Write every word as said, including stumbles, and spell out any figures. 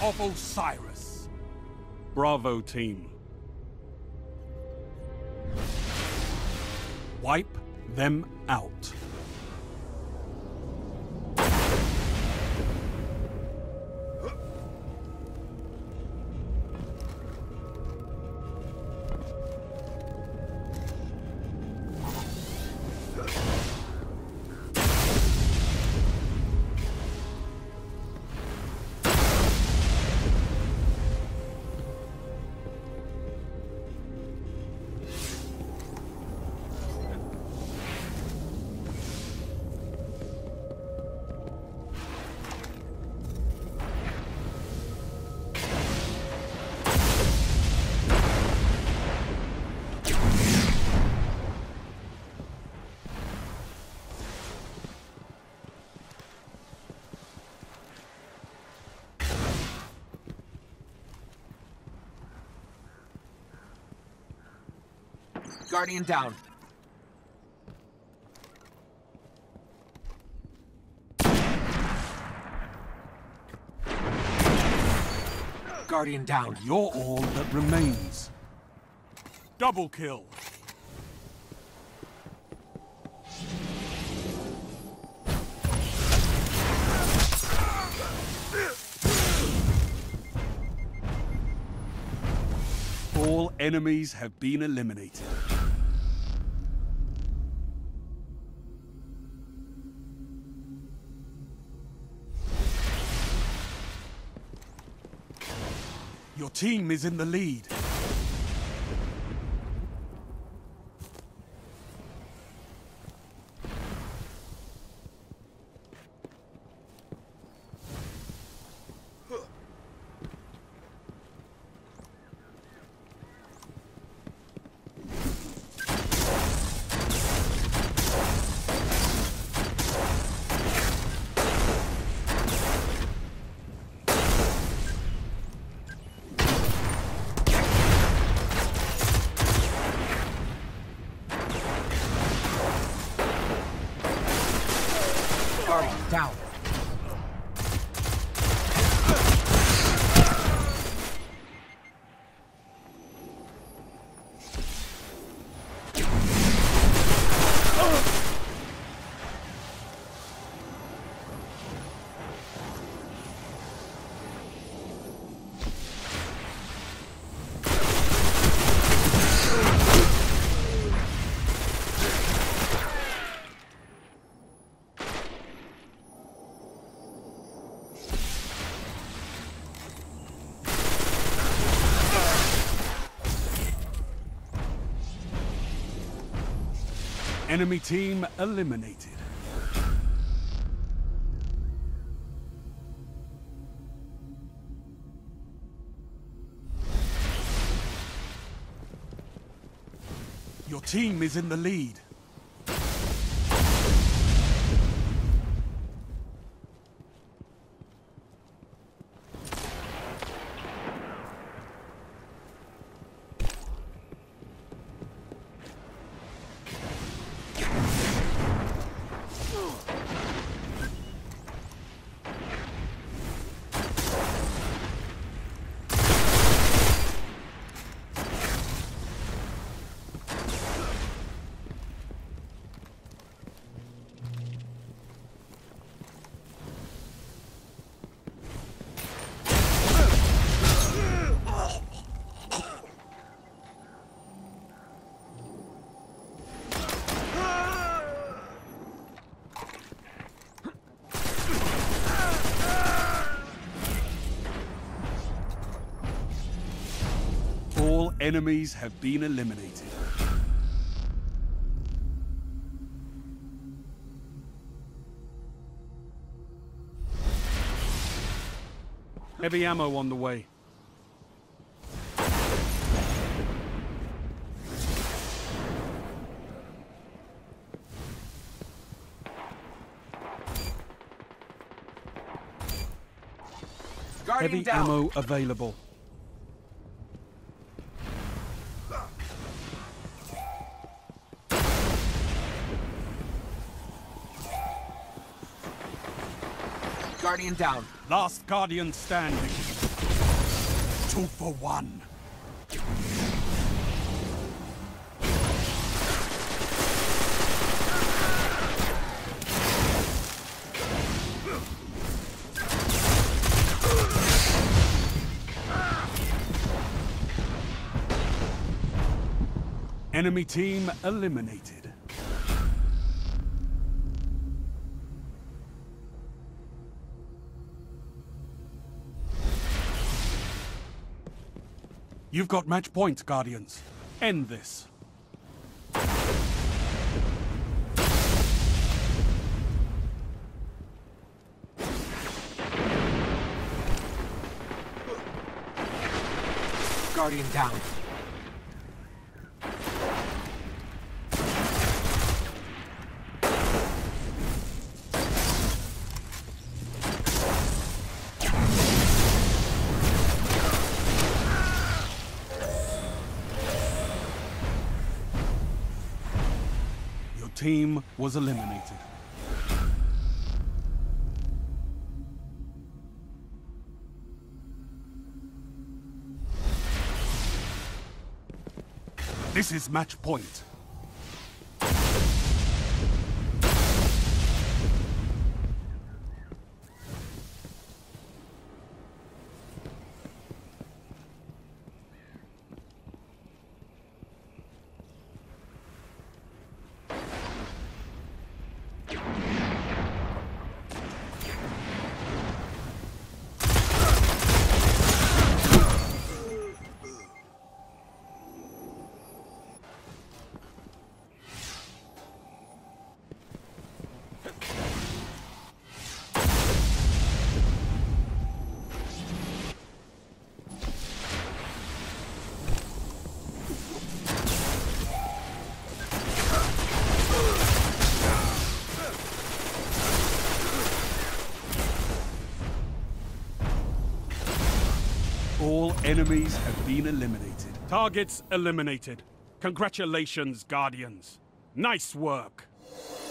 of Osiris. Bravo, team. Wipe them out. Guardian down. Guardian down. You're all that remains. Double kill. All enemies have been eliminated. Your team is in the lead. Guardian down. Enemy team eliminated. Your team is in the lead. All enemies have been eliminated. Heavy ammo on the way. Guardian Heavy down. ammo available. Guardian down. Last Guardian standing. Two for one. Enemy team eliminated. You've got match point, Guardians. End this. Guardian down. Your team was eliminated. This is match point. All enemies have been eliminated. Targets eliminated. Congratulations, Guardians. Nice work.